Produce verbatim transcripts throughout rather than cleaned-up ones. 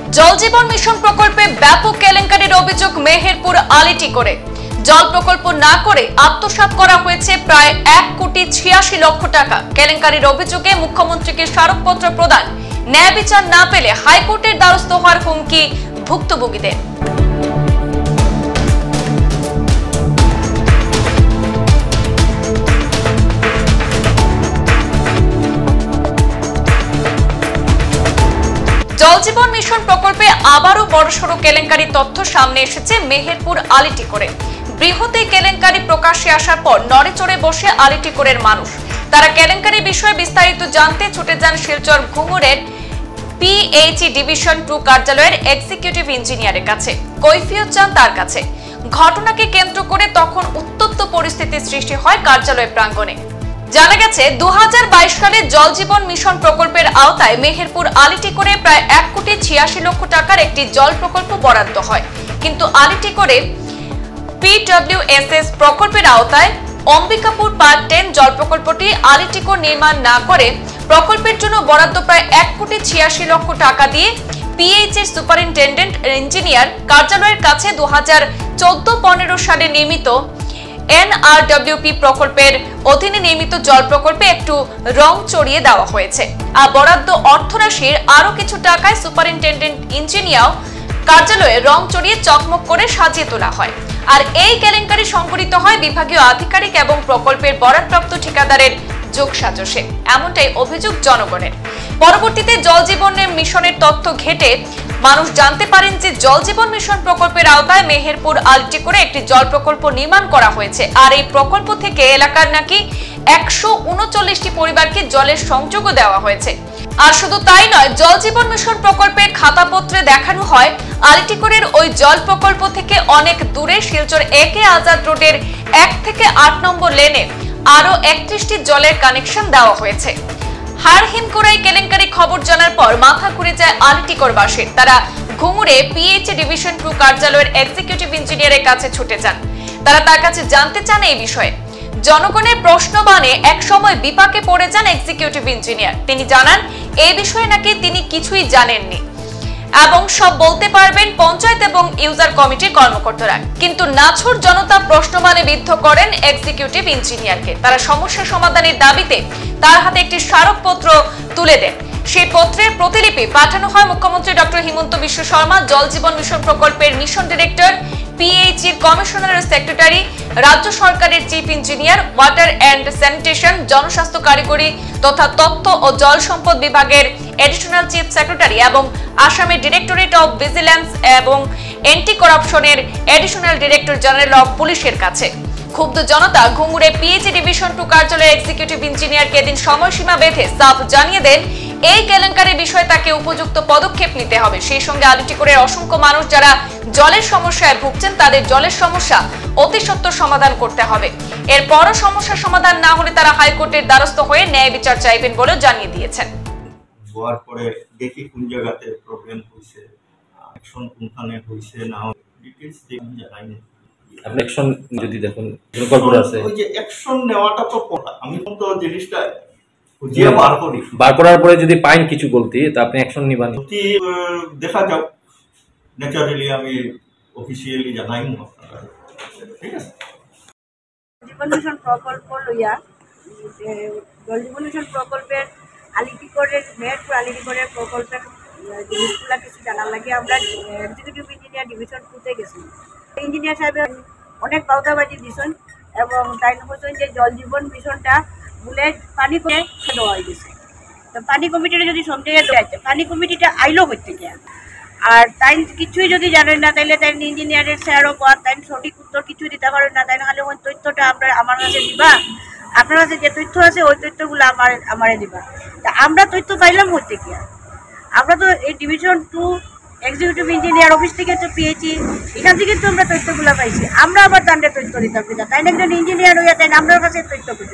জল জীবন মিশন প্রকল্পে ব্যাপক কেলেঙ্কারির অভিযোগ মেহেরপুর আলিটি করে। জল প্রকল্প না করে আত্মসাৎ করা হয়েছে প্রায় এক কোটি ছিয়াশি লক্ষ টাকা। কেলেঙ্কারির অভিযোগে মুখ্যমন্ত্রীকে স্মারকপত্র প্রদান, ন্যায় বিচার না পেলে হাইকোর্টের দ্বারস্থ হওয়ার হুমকি ভুক্তভোগীদের। জল জীবন মিশন প্রকল্পে আবারও বড়সড় কেলেঙ্কারির তথ্য সামনে এসেছে মেহেরপুর আলিটিকোরে। বৃহৎ এই কেলেঙ্কারি প্রকাশ্যে আসার পর নড়েচড়ে বসে আলিটিকোরের মানুষ। তারা কেলেঙ্কারি বিষয়ে বিস্তারিত জানতে ছুটে যান শিলচর ঘুঙুরের পিএইচই ডিভিশন টু কার্যালয়ের এক্সিকিউটিভ ইঞ্জিনিয়ারের কাছে। কৈফিয়ত চান তার কাছে। ঘটনাকে কেন্দ্র করে তখন উত্তপ্ত পরিস্থিতির সৃষ্টি হয় কার্যালয় প্রাঙ্গণে। জানা গেছে দু হাজার বাইশ সালে জল জীবন মিশন প্রকল্পের আওতায় মেহেরপুর আলিটিকোরে প্রায় এক কোটি ছিয়াশি লক্ষ টাকার একটি জল প্রকল্প বরাদ্দ হয়। কিন্তু আলিটিকোরে পিডব্লিউএসএস প্রকল্পের আওতায় অম্বিকাপুর পার্ট টেন জল প্রকল্পটি আলিটিকোর নির্মাণ না করে প্রকল্পের জন্য বরাদ্দ প্রায় এক কোটি ছিয়াশি লক্ষ টাকা দিয়ে পিএইচএর সুপারিনটেন্ডেন্ট ইঞ্জিনিয়ার কার্যালয়ের কাছে দু হাজার চোদ্দ পনেরো সালে নির্মিত এনআরডব্লিউপি প্রকল্পের অধীনে নির্মিত জল প্রকল্পে একটু রং চড়িয়ে দেওয়া হয়েছে। আর বরাদ্দ অর্থরাশির আরো কিছু টাকায় সুপারিনটেন্ডেন্ট ইঞ্জিনিয়ার কার্যালয়ে রং চড়িয়ে চকমক করে সাজিয়ে তোলা হয়। আর এই কেলেঙ্কারি সংঘটিত হয় বিভাগীয় আধিকারিক এবং প্রকল্পের বরাদ্দপ্রাপ্ত ঠিকাদারের যোগসাজশে, এমনটাই অভিযোগ জনগণের। পরবর্তীতে জল জীবন মিশনের তথ্য ঘেটে মানুষ জানতে পারেন যে জল জীবন মিশন প্রকল্পের আওতায় মেহেরপুর আলিটিকোরে একটি জল প্রকল্প নির্মাণ করা হয়েছে। আর এই প্রকল্প থেকে এলাকার নাকি একশো উনচল্লিশটি পরিবারকে জলের সংযোগও দেওয়া হয়েছে। আর শুধু তাই নয়, জল জীবন মিশন প্রকল্পের খাতাপত্রে দেখানো হয় আলিটিকোরের ওই জল প্রকল্প থেকে অনেক দূরে শিলচর একে আজাদ রোডের এক থেকে আট নম্বর লেনে আরো একত্রিশটি জলের কানেকশন দেওয়া হয়েছে। হার হিম করে কেলেঙ্কারি খবর জানার পর মাথা ঘুরে যায় আলিটিকোরবাসীর। তারা ঘুঙুরে পিএইচই ডিভিশন টু কার্যালয়ের এক্সিকিউটিভ ইঞ্জিনিয়ারের কাছে ছুটে যান। তারা তার কাছে জানতে চান এই বিষয়ে। জনগণের প্রশ্ন বানে এক সময় বিপাকে পড়ে যান এক্সিকিউটিভ ইঞ্জিনিয়ার। তিনি জানান এই বিষয়ে নাকি তিনি কিছুই জানেননি এবং সব বলতে পারবেন পঞ্চায়েত এবং ইউজার কমিটির কর্মকর্তারা। কিন্তু নাছোড় জনতা প্রশ্নবাণে বিদ্ধ করেন এক্সিকিউটিভ ইঞ্জিনিয়ারকে। তারা সমস্যা সমাধানের দাবিতে তার হাতে একটি স্মারকপত্র তুলে দেন। সেই পত্রের প্রতিলিপি পাঠানো হয় মুখ্যমন্ত্রী ডক্টর হিমন্ত বিশ্ব শর্মা, জল জীবন মিশন প্রকল্পের মিশন ডিরেক্টর, পিএইচইর কমিশনারের সেক্রেটারি, রাজ্য সরকারের chief engineer, water and sanitation, জনস্বাস্থ্য কারিগরি তথা তথ্য ও জল সম্পদ বিভাগের এডিশনাল চিফ সেক্রেটারি এবং আসামের ডিরেক্টরেট অফ ভিজিল্যান্স এবং এন্টি করাপশনের এডিশনাল ডিরেক্টর জেনারেল অফ পুলিশের কাছে। ক্ষুব্ধ জনতা ঘুঙুরে পিএইচই ডিভিশন টু কার্যালয়ের এক্সিকিউটিভ ইঞ্জিনিয়ারকে এদিন সময়সীমা বেঁধে সাফ জানিয়ে দেন এই কেলেঙ্কারি বিষয়ে তাকে উপযুক্ত পদক্ষেপ নিতে হবে। সেই সঙ্গে আলিটিকোরের অসংখ্য মানুষ যারা জলের সমস্যায় ভুগছেন তাদের জলের সমস্যা অতি সত্বর সমাধান করতে হবে। এরপরও সমস্যার সমাধান না হলে তারা হাইকোর্টের দ্বারস্থ হয়ে ন্যায় বিচার চাইবেন বলেও জানিয়ে দিয়েছেন। হওয়ার পরে দেখি কোন জায়গাতে প্রবলেম হয়েছে, অ্যাকশন কোনখানে হয়েছে না ডিটেইলস দেখি জানাই না। আপনি অ্যাকশন যদি দেখুন কর্পোরেট আছে ওই যে অ্যাকশন নেওয়াটা তো কথা, আমি তো জিনিসটা খুঁজিয়ে বার করি, বার করার পরে যদি পাইন কিছু বলতে তা আপনি অ্যাকশন নিবেন। যদি দেখা যাও ন্যাচারালি আমি অফিসিয়ালি জানাই না আপনারা, ঠিক আছে। জীবন মিশন প্রকল্প লইয়া জল জীবন মিশন প্রকল্পের আলিটিকোরের মেহেরপুর আলিটিকোরের প্রকল্পের জিনিসগুলা কিছু জানার লাগে আমরা এক্সিকিউটিভ ইঞ্জিনিয়ার ডিভিশন টুতে গেছি। ইঞ্জিনিয়ার সাহেব অনেক বাউতাবাজি দিছেন এবং তাই বলছেন যে জল জীবন মিশনটা বলে পানি করে দেওয়া হয়ে গেছে। তো পানি কমিটিটা যদি সন্দেহে দেওয়া আছে, পানি কমিটিটা আইলো হচ্ছে গিয়া আর তাই কিছুই যদি জানেন না তাইলে তাই ইঞ্জিনিয়ারের স্যারও পর তাই সঠিক উত্তর কিছু দিতে পারেন না। তাই নাহলে ওই তথ্যটা আমরা আমার কাছে দিবা, আপনার কাছে যে তথ্য আছে ওই তথ্যগুলো আমার আমারে দিবা। তা আমরা তথ্য পাইলাম হচ্ছে গিয়া, আমরা তো এই division two executive engineer office থেকে তো পেয়েছি, এখান থেকে তো আমরা তথ্যগুলো পাইছি। আমরা আবার দান্ডে তথ্য দিতাম কিনা, তাই একজন ইঞ্জিনিয়ার হইয়া তাই আমার কাছে তথ্য পেতে।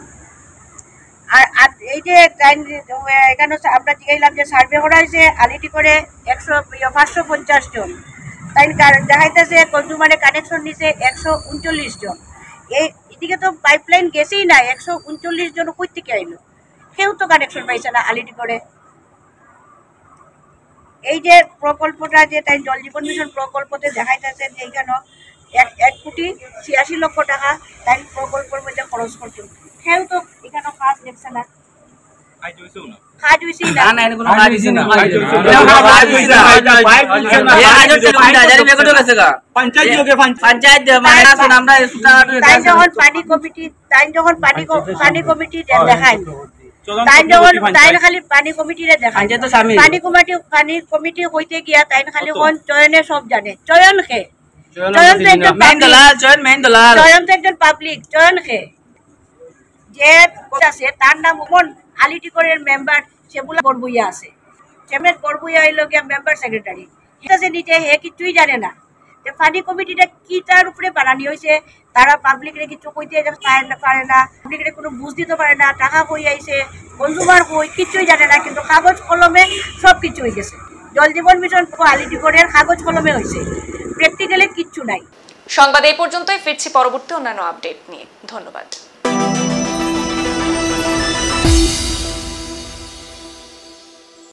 আর এই যে এখানে আমরা জিগাইলাম যে সার্ভে করা হয়েছে আলিটিকোরে একশো পাঁচশো পঞ্চাশ জন, তাই দেখাইতেছে কনজুমারে কানেকশন নিছে একশো উনচল্লিশ জন। এই এদিকে তো পাইপলাইন গেছেই না, একশো উনচল্লিশ জন কই থেকে আইলো, কেউ তো কানেকশন পাইছে না আলিটিকোরে। এই যে প্রকল্পটা যে তাই জল জীবন মিশন প্রকল্পতে দেখাইতেছে যে এইখানে এক এক কোটি ছিয়াশি লক্ষ টাকা তাই প্রকল্পের মধ্যে খরচ করছে, সেও তো এখানে কাজ দেখছে না, কাজ হয়েছে না। না না এর কোনো কাজ হইছে না এ আজ তো হাজার টাকা কত গেছে গা পঞ্চায়েত যোগে পঞ্চায়েত মানে আসুন আমরা তাই যখন পানি কমিটি তাই যখন পানি পানি কমিটি দেখায় তাই যখন তাই খালি পানি কমিটিরে দেখায় পানি কমিটি পানি কমিটি হইতে গিয়া তাই খালি কোন চয়নে সব জানে, চয়ন খে চয়ন তো একজন মেন দলাল চয়ন মেন দলাল চয়ন তো একজন পাবলিক, চয়ন খে যে আছে তার নাম কোন আলিটিকরের মেম্বার সেগুলা বড়বুইয়া আছে, সেমনে বড়বুইয়া হইল গিয়া মেম্বার সেক্রেটারি, ঠিক আছে নিজে হে কিছুই জানে না যে পানি কমিটিটা কি তার উপরে বানানি হয়েছে, তারা পাবলিকরে কিছু কইতে পারে না, পাবলিকরে কোনো বুঝ দিতে পারে না, টাকা কই আইছে কনজুমার কই কিছুই জানে না, কিন্তু কাগজ কলমে সব কিছু হয়ে গেছে। জল জীবন মিশন আলিটিকরের কাগজ কলমে হয়েছে, প্র্যাকটিক্যালি কিচ্ছু নাই। সংবাদ এই পর্যন্তই, ফিরছি পরবর্তী অন্যান্য আপডেট নিয়ে। ধন্যবাদ।